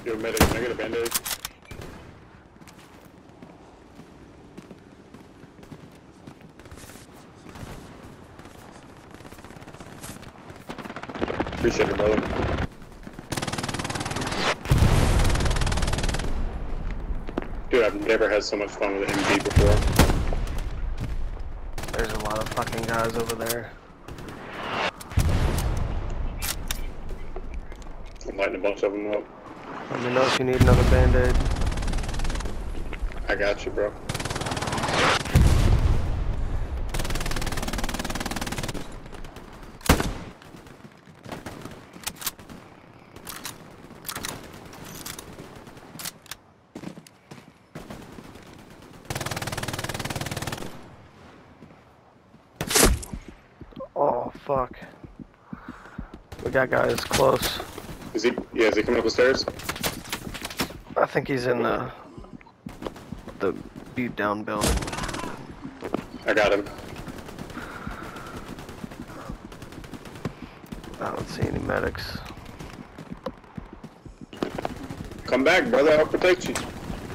Yo, medic, can I get a band-aid? Appreciate it, brother. Dude, I've never had so much fun with an MG before. There's a lot of fucking guys over there. I'm lighting a bunch of them up. Let me know if you need another band-aid. I got you, bro. Oh, fuck. We got guys close. Is he coming up the stairs? I think he's in the beat down building. I got him. I don't see any medics. Come back, brother, I'll protect you.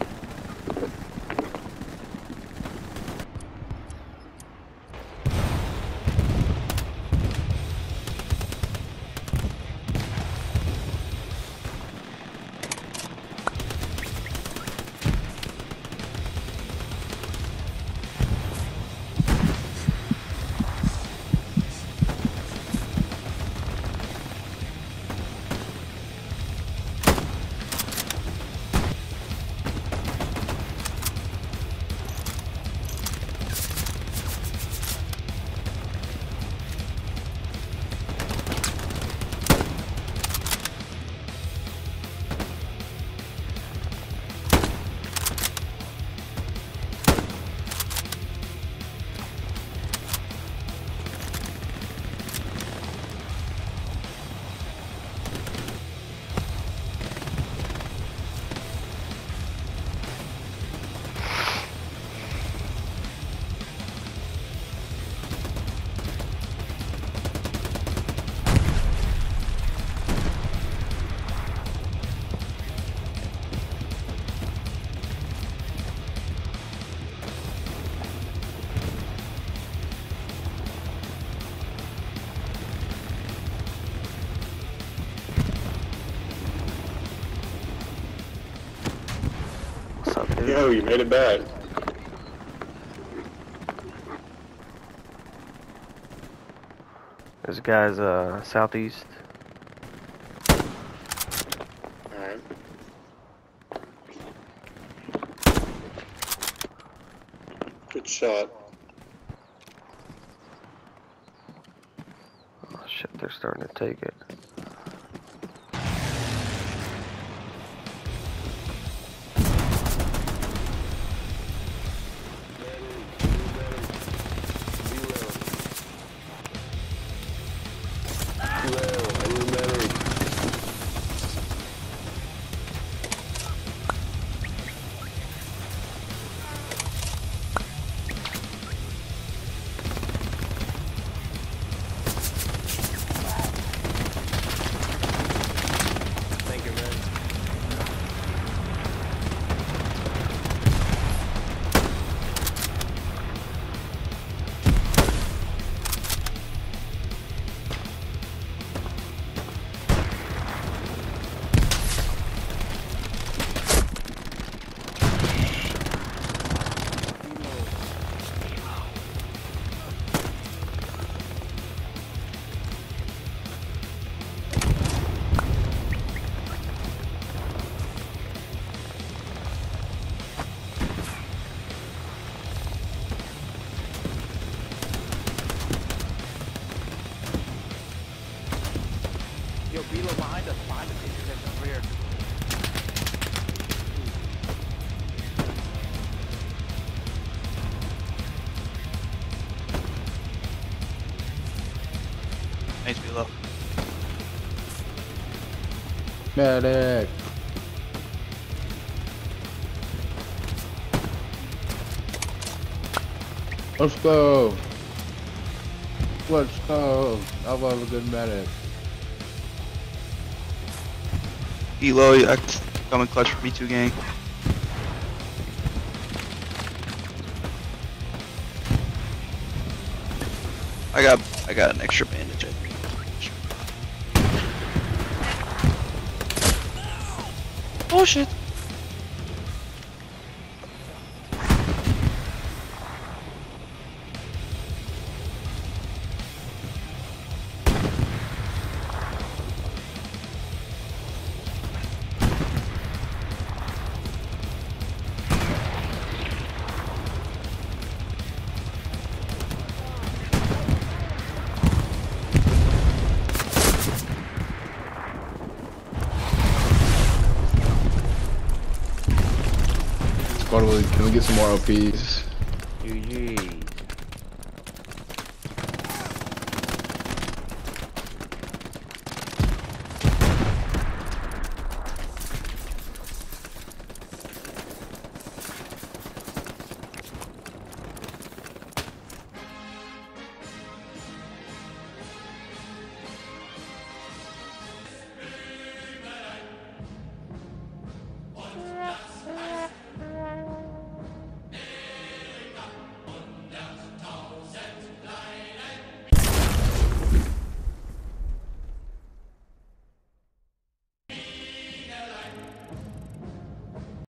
Yo, you made it back. There's guys southeast. Alright. Good shot. Oh shit, they're starting to take it. Yo, Velo behind us, over here. Nice, Velo. Medic. Let's go. Let's go. I love a good medic. Velo, Coming clutch for me too, gang. I got an extra bandage. I think. Oh shit. Squad Willie, can we get some more LPs? GG.